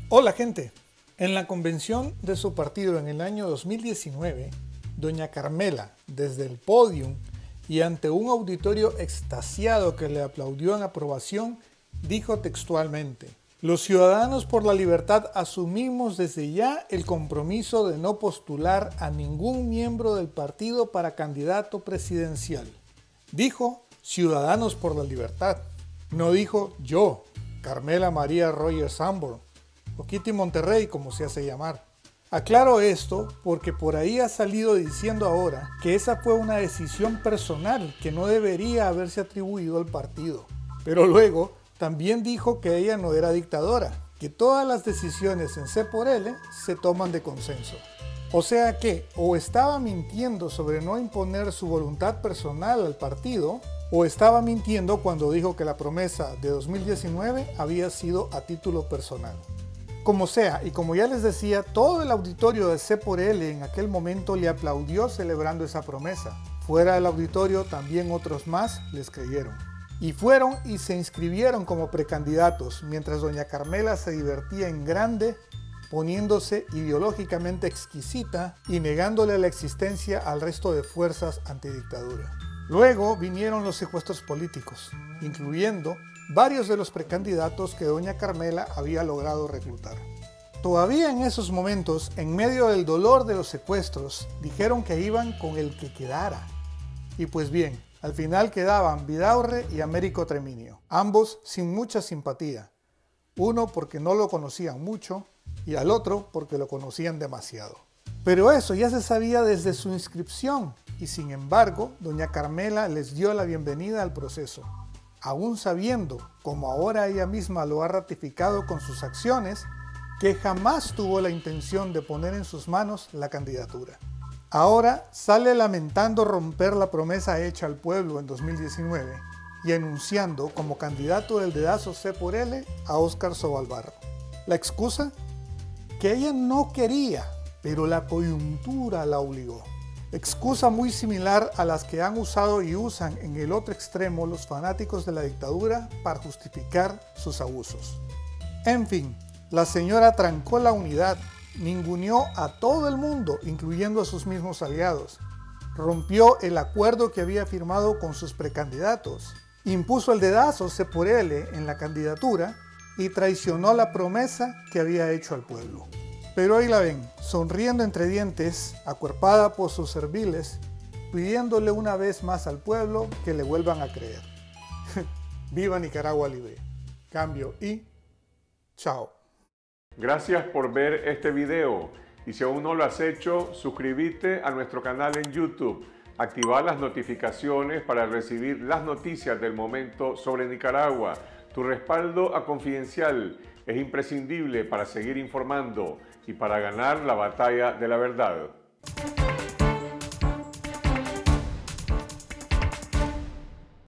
Hola gente, en la convención de su partido en el año 2019, doña Carmela, desde el podium y ante un auditorio extasiado que le aplaudió en aprobación, dijo textualmente: "Los ciudadanos por la libertad asumimos desde ya el compromiso de no postular a ningún miembro del partido para candidato presidencial". Dijo Ciudadanos por la Libertad, no dijo yo, Carmela María Roger Sanborn, o Kitty Monterrey, como se hace llamar. Aclaro esto porque por ahí ha salido diciendo ahora que esa fue una decisión personal que no debería haberse atribuido al partido. Pero luego también dijo que ella no era dictadora, que todas las decisiones en C por L se toman de consenso. O sea que o estaba mintiendo sobre no imponer su voluntad personal al partido, o estaba mintiendo cuando dijo que la promesa de 2019 había sido a título personal. Como sea, y como ya les decía, todo el auditorio de C por L en aquel momento le aplaudió celebrando esa promesa. Fuera del auditorio también otros más les creyeron. Y fueron y se inscribieron como precandidatos, mientras doña Carmela se divertía en grande, poniéndose ideológicamente exquisita y negándole la existencia al resto de fuerzas antidictadura. Luego vinieron los secuestros políticos, incluyendo varios de los precandidatos que doña Carmela había logrado reclutar. Todavía en esos momentos, en medio del dolor de los secuestros, dijeron que iban con el que quedara. Y pues bien, al final quedaban Vidaurre y Américo Treminio, ambos sin mucha simpatía. Uno porque no lo conocían mucho y al otro porque lo conocían demasiado. Pero eso ya se sabía desde su inscripción y sin embargo, doña Carmela les dio la bienvenida al proceso, aún sabiendo, como ahora ella misma lo ha ratificado con sus acciones, que jamás tuvo la intención de poner en sus manos la candidatura. Ahora sale lamentando romper la promesa hecha al pueblo en 2019 y anunciando como candidato del dedazo C por L a Óscar Sobalbarro. ¿La excusa? Que ella no quería, pero la coyuntura la obligó. Excusa muy similar a las que han usado y usan en el otro extremo los fanáticos de la dictadura para justificar sus abusos. En fin, la señora trancó la unidad, ninguneó a todo el mundo, incluyendo a sus mismos aliados, rompió el acuerdo que había firmado con sus precandidatos, impuso el dedazo C por L en la candidatura y traicionó la promesa que había hecho al pueblo. Pero ahí la ven, sonriendo entre dientes, acuerpada por sus serviles, pidiéndole una vez más al pueblo que le vuelvan a creer. ¡Viva Nicaragua libre! Cambio y chao. Gracias por ver este video y si aún no lo has hecho, suscríbete a nuestro canal en YouTube, activar las notificaciones para recibir las noticias del momento sobre Nicaragua. Tu respaldo a Confidencial es imprescindible para seguir informando y para ganar la batalla de la verdad.